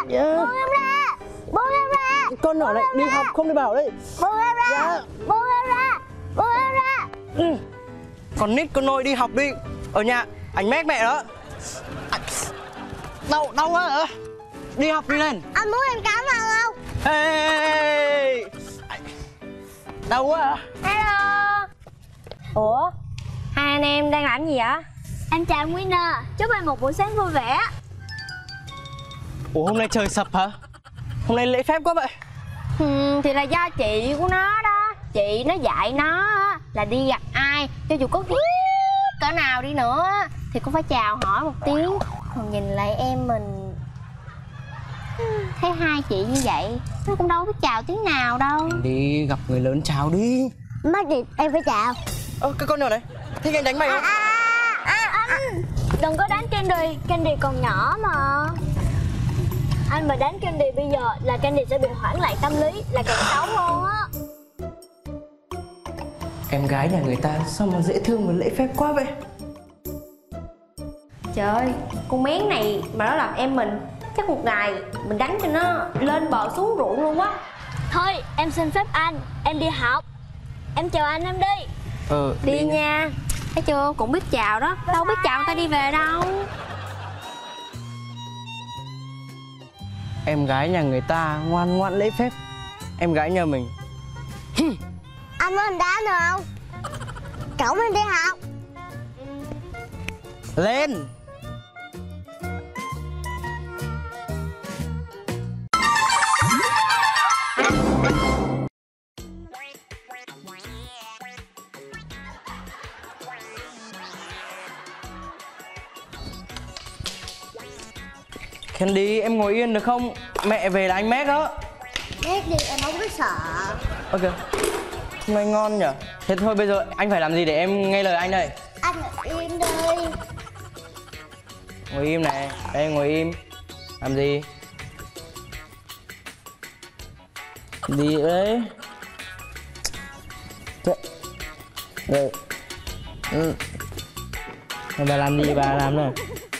Buông em ra. Buông em ra. Con nhỏ này đi học không đi bảo đấy. Buông em ra. Buông em ra. Buông em ra. Con nít con nôi đi học đi. Ở nhà anh mét mẹ đó. Đau quá hả? Đi học đi lên. Anh muốn em cám vào không? Hey. Đau quá hả? Hello. Ủa, hai anh em đang làm gì vậy? Em chào anh Winner. Chúc anh một buổi sáng vui vẻ. Ủa hôm nay trời sập hả? Hôm nay lễ phép quá vậy. Thì là do chị của nó đó. Chị nó dạy nó á, là đi gặp ai, cho dù có ghét cỡ nào đi nữa thì cũng phải chào hỏi một tiếng. Còn nhìn lại em mình, thấy hai chị như vậy nó cũng đâu biết chào tiếng nào đâu. Đi gặp người lớn chào đi. Mắc gì em phải chào. Cái con nhỏ này thích anh đánh mày không? Anh đừng có đánh Candy. Candy còn nhỏ mà. Anh mà đánh Candy bây giờ là Candy sẽ bị hoảng loạn tâm lý, là càng xấu hơn á. Em gái nhà người ta sao mà dễ thương và lễ phép quá vậy? Trời ơi, con mén này mà nó làm em mình, chắc một ngày mình đánh cho nó lên bờ xuống ruộng luôn á. Thôi em xin phép anh, em đi học. Em chào anh, em đi. Đi nha. Thấy chưa, cũng biết chào đó. Đâu biết chào người ta đi về đâu. Em gái nhà người ta ngoan ngoãn lễ phép. Em gái nhà mình. Anh muốn anh đá nữa không? Cổng em đi học. Lên. Candy, em ngồi yên được không? Mẹ về là anh mét đó. Mét đi, em không có sợ. Ok. Hôm nay ngon nhở? Thế thôi bây giờ anh phải làm gì để em nghe lời anh đây? Anh ngồi im đi. Ngồi im này. Đây ngồi im. Làm gì? Đi đấy. Đây. Bà làm gì bà làm nào?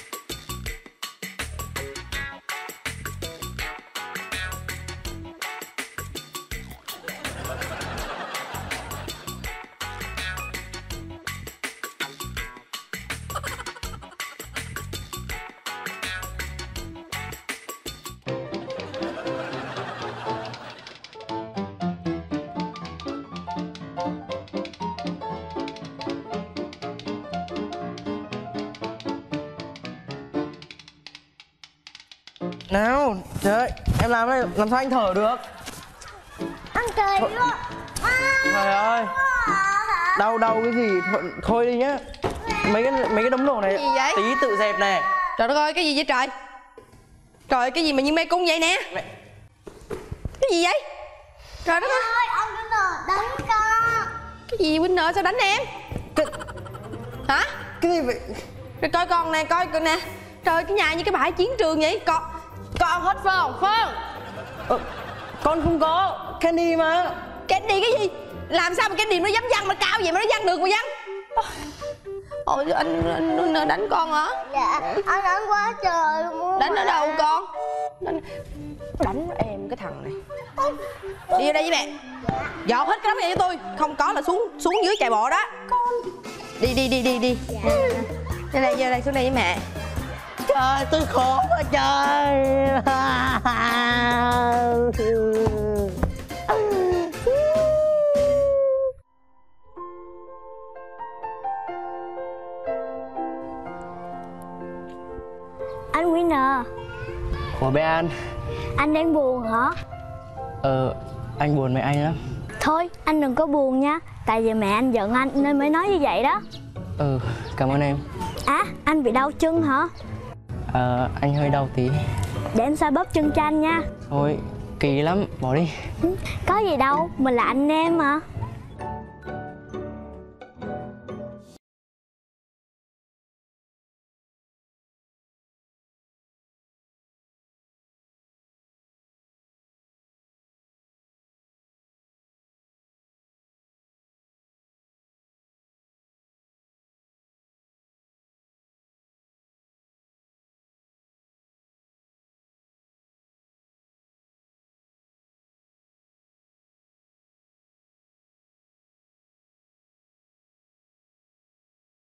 Nào, trời ơi, em làm đây, làm sao anh thở được? Anh cười quá. Trời ơi, đau cái gì, thôi đi nhá. Mấy cái đống đồ này Gì vậy? tí tự dẹp này. Trời đất ơi, cái gì vậy trời? Trời, cái gì mà như mê cung vậy nè? Cái gì vậy? Trời đất ơi. Ôi, ông Winner đánh con. Cái gì Winner sao đánh em? Hả? Cái gì vậy? Rồi coi con nè, coi con nè. Trời, cái nhà như cái bãi chiến trường vậy. Con hết phải không? Phải không? Con không có, Candy mà. Candy cái gì? Làm sao mà Candy nó dám văng mà cao vậy mà nó văng được mà văng? Ôi anh đánh con hả? Dạ, anh đánh quá trời luôn. Đánh ở đâu con? Đánh em cái thằng này. Đi vô đây với mẹ. Dọn hết cái đống này cho tôi. Không có là xuống dưới chạy bộ đó. Đi. Vô đây xuống đây với mẹ. Trời, tôi khổ quá trời. Anh Winner. Ủa bé An. Anh đang buồn hả? Anh buồn với anh lắm. Thôi anh đừng có buồn nha. Tại vì mẹ anh giận anh nên mới nói như vậy đó. Cảm ơn em. Anh bị đau chân hả? Anh hơi đau tí. Để em xoa bóp chân cho anh nha. Thôi, kỳ lắm, bỏ đi. Có gì đâu, mình là anh em mà.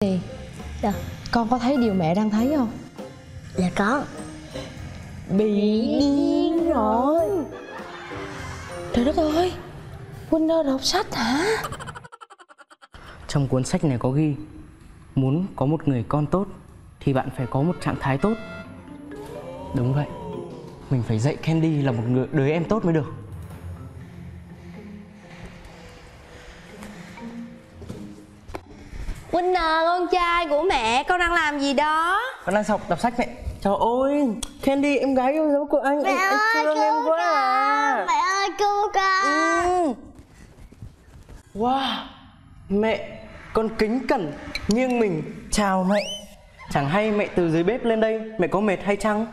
Gì? Dạ. Con có thấy điều mẹ đang thấy không? Dạ có. Bị điên rồi. Trời đất ơi, Winner đọc sách hả? Trong cuốn sách này có ghi, muốn có một người con tốt thì bạn phải có một trạng thái tốt. Đúng vậy, mình phải dạy Candy là một đứa em tốt mới được. Winner, con trai của mẹ, con đang làm gì đó? Con đang đọc sách mẹ. Trời ơi, Candy em gái yêu dấu của anh. Mẹ anh ơi, thương em quá à. Mẹ ơi cứu con. Wow, mẹ, con kính cẩn nghiêng mình chào mẹ. Chẳng hay mẹ từ dưới bếp lên đây, mẹ có mệt hay chăng?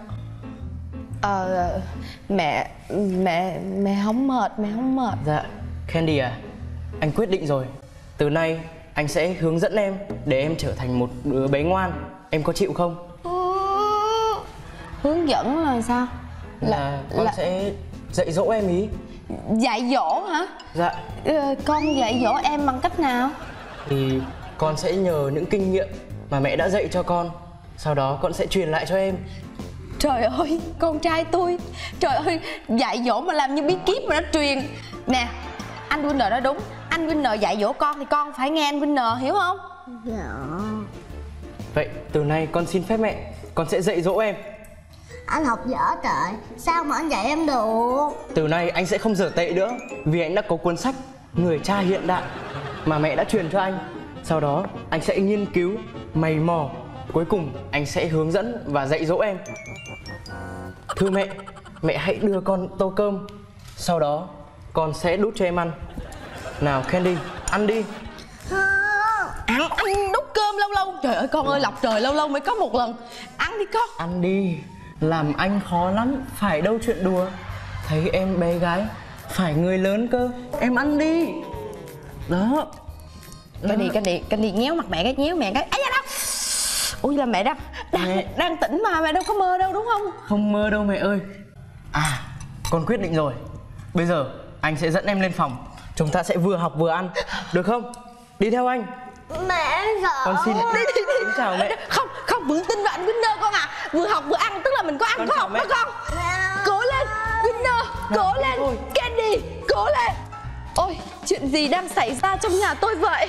Mẹ không mệt, mẹ không mệt. Dạ, Candy à, anh quyết định rồi. Từ nay anh sẽ hướng dẫn em để em trở thành một đứa bé ngoan. Em có chịu không? Hướng dẫn là sao? Con sẽ dạy dỗ em ý. Dạy dỗ hả? Dạ. Con dạy dỗ em bằng cách nào? Thì con sẽ nhờ những kinh nghiệm mà mẹ đã dạy cho con, sau đó con sẽ truyền lại cho em. Trời ơi, con trai tôi. Trời ơi, dạy dỗ mà làm như bí kíp mà nó truyền. Nè, anh Winner nói đúng. Anh Winner dạy dỗ con thì con phải nghe anh Winner, hiểu không? Dạ. Vậy từ nay con xin phép mẹ, con sẽ dạy dỗ em. Anh học dở trời, sao mà anh dạy em được? Từ nay anh sẽ không dở tệ nữa, vì anh đã có cuốn sách Người cha hiện đại mà mẹ đã truyền cho anh. Sau đó anh sẽ nghiên cứu, mày mò, cuối cùng anh sẽ hướng dẫn và dạy dỗ em. Thưa mẹ, mẹ hãy đưa con tô cơm, sau đó con sẽ đút cho em ăn. Nào Candy, ăn đi. Ăn đút cơm lâu lâu. Trời ơi con ơi, lọc trời lâu lâu mới có một lần. Ăn đi con. Ăn đi, làm anh khó lắm, phải đâu chuyện đùa. Thấy em bé gái, phải người lớn cơ. Em ăn đi. Đó. Candy nhéo mặt mẹ cái, nhéo mẹ cái. Ấy da đâu. Ui là mẹ đang tỉnh mà, mẹ đâu có mơ đâu đúng không? Không mơ đâu mẹ ơi. À, con quyết định rồi. Bây giờ anh sẽ dẫn em lên phòng. Chúng ta sẽ vừa học vừa ăn, được không? Đi theo anh. Mẹ sợ. Con xin. Đi. Xin chào mẹ. Không vững tin vào anh Winner con à. Vừa học vừa ăn tức là mình có ăn, Con có chào học mẹ. đó con. Cố lên Winner, cố lên thôi. Candy, cố lên. Ôi, chuyện gì đang xảy ra trong nhà tôi vậy?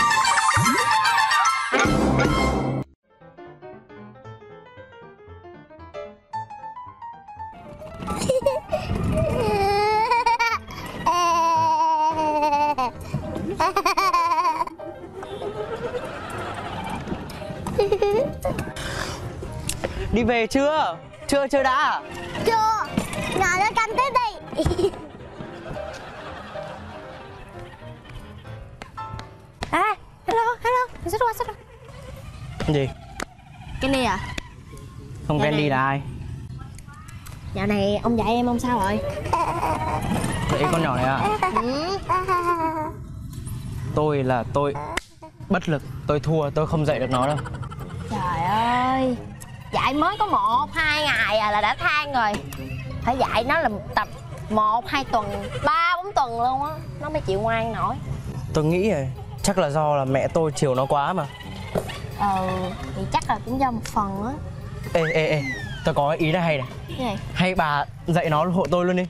Đi về chưa? Chưa đã. Chưa. Ngồi đó canh tiếp đi. Hello, xích qua. Gì? Candy à? Không Dạ Candy này. là ai? Dạo này ông dạy em ông sao rồi? Vậy con nhỏ này à? Tôi bất lực, tôi thua, tôi không dạy được nó đâu. Trời ơi, dạy mới có 1-2 ngày à là đã than rồi. Phải dạy nó là tập 1-2 tuần, 3-4 tuần luôn á, nó mới chịu ngoan nổi. Tôi nghĩ rồi, chắc là do là mẹ tôi chiều nó quá mà. Thì chắc là cũng do một phần á. Ê, tôi có ý này hay này. Cái này. Hay bà dạy nó hộ tôi luôn đi.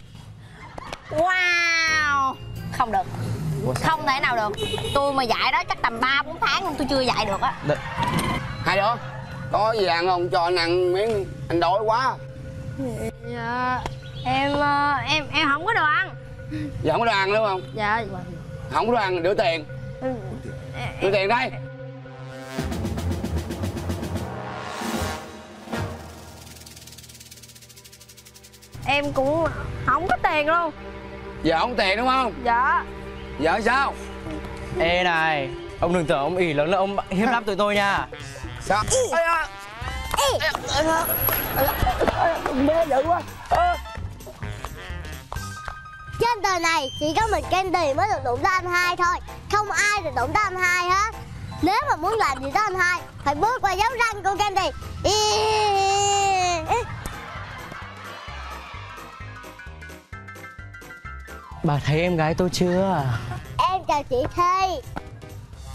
Wow, không được. Không thể nào được. Tôi mà dạy đó chắc tầm 3-4 tháng luôn tôi chưa dạy được á. Hai đứa có gì ăn không, cho anh ăn miếng, anh đói quá. Dạ, em không có đồ ăn. Giờ không có đồ ăn đúng không? Dạ. Không có đồ ăn, đưa tiền. Đưa tiền đây. Em cũng không có tiền luôn. Giờ không có tiền đúng không? Dạ. Giờ sao? Ê này, ông đừng tưởng ông ỷ lớn là ông hiếp đáp tụi tôi nha. Sao? Mê dữ quá. Trên đời này chỉ có mình Candy mới được đụng tới anh hai thôi. Không ai được đụng tới anh hai hết. Nếu mà muốn làm gì tới anh hai phải bước qua dấu răng của Candy. Bà thấy em gái tôi chưa? Em chào chị Thi.